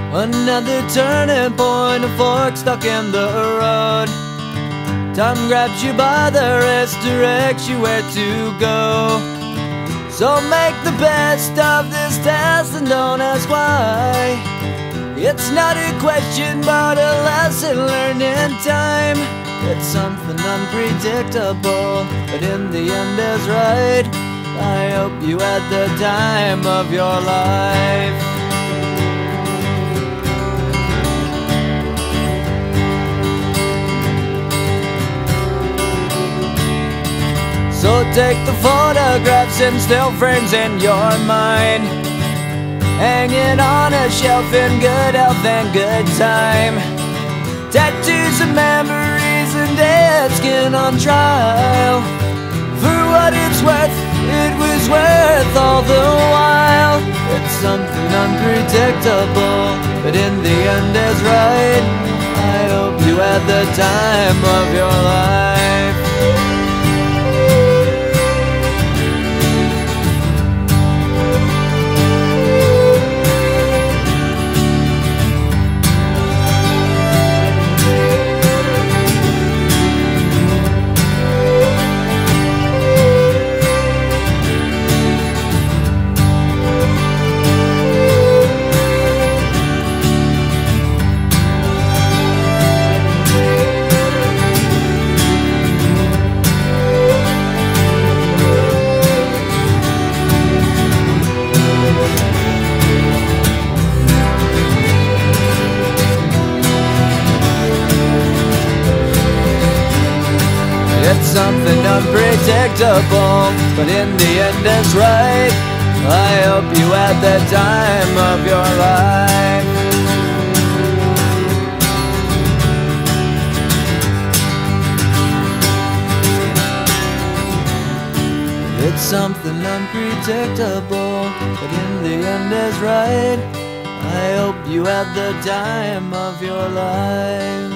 Another turning point, a fork stuck in the road. Time grabs you by the wrist, directs you where to go. So make the best of this test and don't ask why. It's not a question but a lesson learned in time. It's something unpredictable, but in the end is right. I hope you had the time of your life. So take the photographs and still frames in your mind, hanging on a shelf in good health and good time. Tattoos of memories and dead skin on trial. For what it's worth, it was worth all the while. It's something unpredictable, but in the end is right. I hope you had the time of your life. It's something unpredictable, but in the end it's right. I hope you had the time of your life. It's something unpredictable, but in the end is right. I hope you had the time of your life.